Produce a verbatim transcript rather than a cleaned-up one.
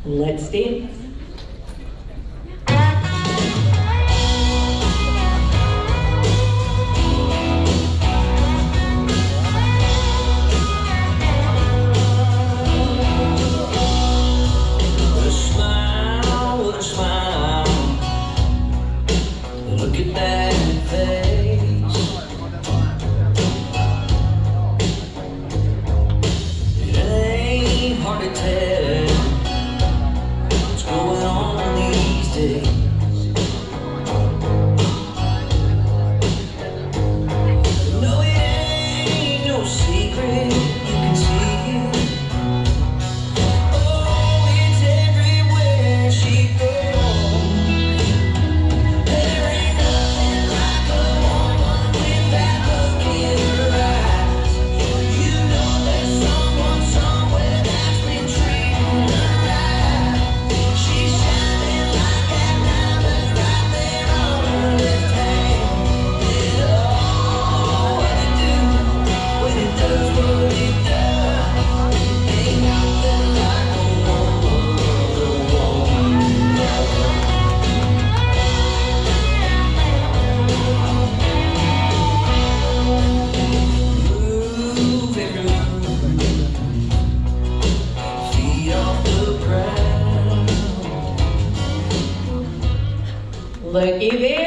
Let's dance. With a smile, with a smile, look at that face. It ain't hard to tell what's going on these days. No, it ain't no secret, you can see it. Oh, it's everywhere she goes. There ain't nothing like a woman with that look in her eyes. You know there's someone somewhere that's been treating her right. She's shining like that diamond right there on her left hand. And oh, what it do when it does what it does. Ain't nothing like a woman, a woman. Move every move, feet off the ground. Looky there.